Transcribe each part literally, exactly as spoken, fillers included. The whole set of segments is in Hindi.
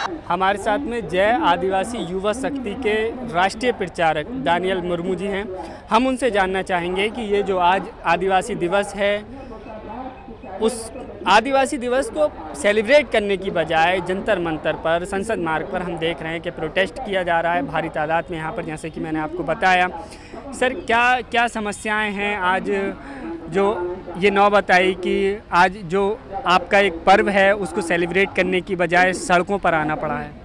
हमारे साथ में जय आदिवासी युवा शक्ति के राष्ट्रीय प्रचारक दानियल मुर्मू जी हैं। हम उनसे जानना चाहेंगे कि ये जो आज आदिवासी दिवस है, उस आदिवासी दिवस को सेलिब्रेट करने की बजाय जंतर मंतर पर, संसद मार्ग पर हम देख रहे हैं कि प्रोटेस्ट किया जा रहा है भारी तादाद में यहाँ पर, जैसे कि मैंने आपको बताया। सर, क्या क्या समस्याएं हैं आज जो ये नौबत आई कि आज जो आपका एक पर्व है उसको सेलिब्रेट करने की बजाय सड़कों पर आना पड़ा है?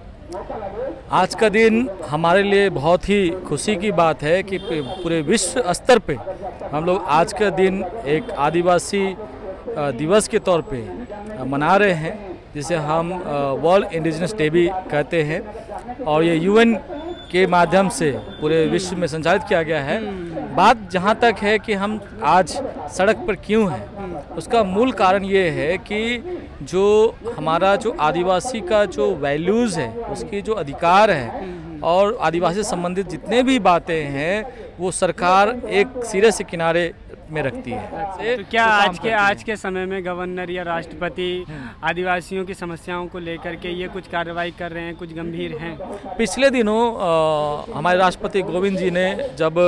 आज का दिन हमारे लिए बहुत ही खुशी की बात है कि पूरे विश्व स्तर पे हम लोग आज का दिन एक आदिवासी दिवस के तौर पे मना रहे हैं, जिसे हम वर्ल्ड इंडिजिनस डे भी कहते हैं। और ये यूएन के माध्यम से पूरे विश्व में संचालित किया गया है। बात जहाँ तक है कि हम आज सड़क पर क्यों हैं, उसका मूल कारण ये है कि जो हमारा जो आदिवासी का जो वैल्यूज़ है, उसकी जो अधिकार है और आदिवासी से संबंधित जितने भी बातें हैं, वो सरकार एक सिरे से किनारे में रखती है। तो क्या आज के आज के समय में गवर्नर या राष्ट्रपति आदिवासियों की समस्याओं को लेकर के ये कुछ कार्रवाई कर रहे हैं, कुछ गंभीर हैं? पिछले दिनों आ, हमारे राष्ट्रपति कोविंद जी ने जब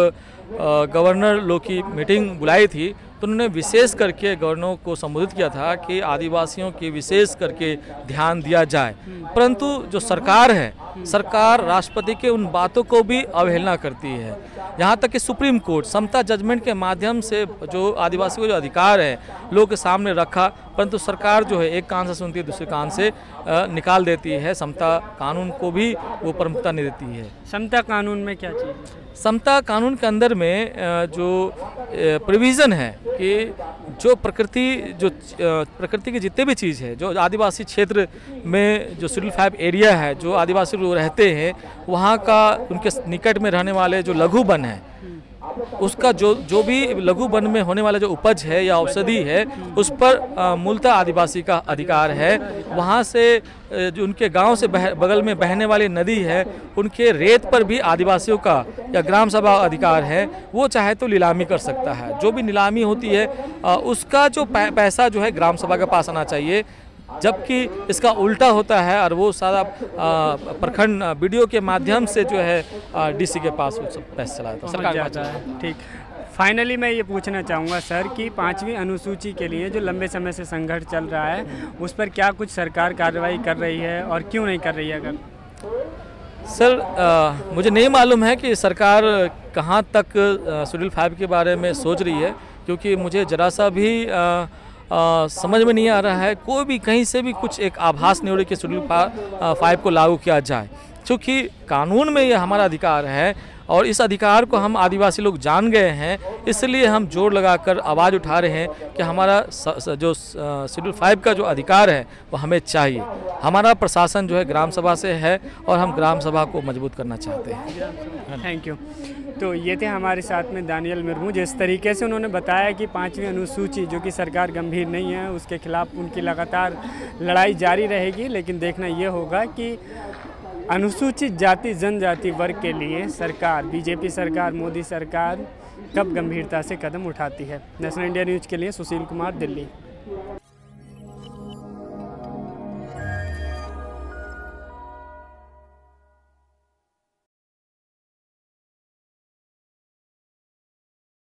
गवर्नर लोग की मीटिंग बुलाई थी, तो उन्होंने विशेष करके गवर्नरों को संबोधित किया था कि आदिवासियों की विशेष करके ध्यान दिया जाए। परंतु जो सरकार है, सरकार राष्ट्रपति के उन बातों को भी अवहेलना करती है। यहाँ तक कि सुप्रीम कोर्ट समता जजमेंट के माध्यम से जो आदिवासियों को जो अधिकार है लोगों के सामने रखा, परंतु सरकार जो है एक कान से सुनती है, दूसरे कान से निकाल देती है। समता कानून को भी वो प्रमुखता नहीं देती है। समता कानून में क्या चीज़ है? समता कानून के अंदर में जो प्रोविज़न है कि जो प्रकृति जो प्रकृति की जितने भी चीज़ है, जो आदिवासी क्षेत्र में जो शेड्यूल फाइव एरिया है, जो आदिवासी लोग रहते हैं, वहाँ का उनके निकट में रहने वाले जो लघु वन है, उसका जो जो भी लघु वन में होने वाला जो उपज है या औषधि है, उस पर मूलतः आदिवासी का अधिकार है। वहाँ से जो उनके गांव से बह, बगल में बहने वाली नदी है, उनके रेत पर भी आदिवासियों का या ग्राम सभा अधिकार है। वो चाहे तो नीलामी कर सकता है। जो भी नीलामी होती है उसका जो पैसा जो है ग्राम सभा के पास आना चाहिए, जबकि इसका उल्टा होता है और वो सारा प्रखंड वीडियो के माध्यम से जो है डीसी के पास वो सब पैसा चलाता है, सरकार जाता है। ठीक, फाइनली मैं ये पूछना चाहूँगा सर कि पाँचवीं अनुसूची के लिए जो लंबे समय से संघर्ष चल रहा है, उस पर क्या कुछ सरकार कार्रवाई कर रही है और क्यों नहीं कर रही है? अगर सर आ, मुझे नहीं मालूम है कि सरकार कहाँ तक शेड्यूल फाइव के बारे में सोच रही है, क्योंकि मुझे जरा सा भी आ, आ, समझ में नहीं आ रहा है, कोई भी कहीं से भी कुछ एक आभास नहीं हो रही कि शेड्यूल फाइव को लागू किया जाए। क्योंकि कानून में यह हमारा अधिकार है और इस अधिकार को हम आदिवासी लोग जान गए हैं, इसलिए हम जोर लगाकर आवाज़ उठा रहे हैं कि हमारा जो शेड्यूल फाइव का जो अधिकार है वो हमें चाहिए। हमारा प्रशासन जो है ग्राम सभा से है और हम ग्राम सभा को मजबूत करना चाहते हैं। Thank you. तो ये थे हमारे साथ में दानियल मुर्मू। जिस तरीके से उन्होंने बताया कि पाँचवीं अनुसूची जो कि सरकार गंभीर नहीं है, उसके खिलाफ उनकी लगातार लड़ाई जारी रहेगी, लेकिन देखना ये होगा कि अनुसूचित जाति जनजाति वर्ग के लिए सरकार, बीजेपी सरकार, मोदी सरकार कब गंभीरता से कदम उठाती है। नेशनल इंडिया न्यूज़ के लिए सुशील कुमार, दिल्ली।